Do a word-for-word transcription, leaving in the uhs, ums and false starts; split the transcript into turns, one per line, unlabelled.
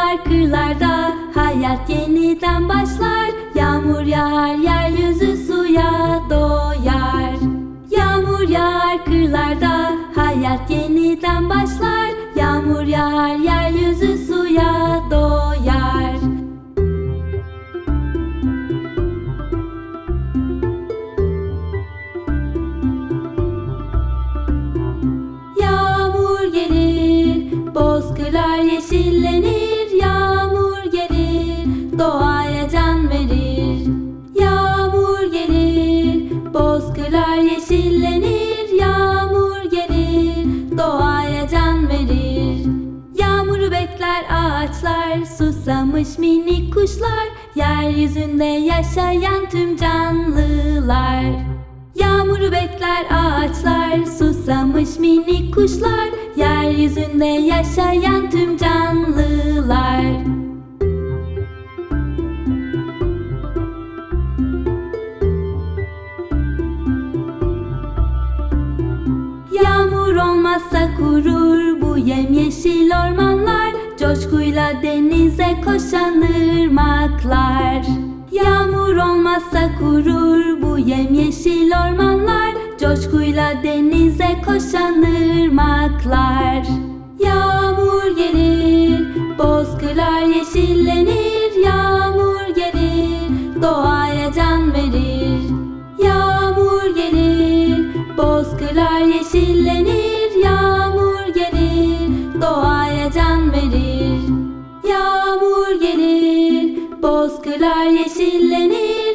yağar kırlarda, hayat yeniden başlar. Yağmur yağar, yeryüzü suya doyar. Yağmur yağar kırlarda, hayat yeniden başlar. Yağmur yağar, yeryüzü suya doyar. Yağmur gelir, bozkırlar yeşillenir. Yağmur gelir, doğaya can verir. Yağmur gelir, bozkırlar yeşillenir. Yağmur gelir, doğaya can verir. Yağmuru bekler ağaçlar, susamış minik kuşlar, yeryüzünde yaşayan tüm canlılar. Yağmuru bekler ağaçlar, susamış minik kuşlar, yeryüzünde yaşayan tüm canlılar. Yağmur olmazsa kurur bu yemyeşil ormanlar, coşkuyla denize koşan ırmaklar. Yağmur olmazsa kurur bu yemyeşil ormanlar, coşkuyla denize koşan ırmaklar. Yağmur gelir, bozkırlar yeşillenir. Yağmur gelir, doğaya can verir. Yağmur gelir, bozkırlar yeşillenir. Yağmur gelir, doğaya can verir. Yağmur gelir, bozkırlar yeşillenir.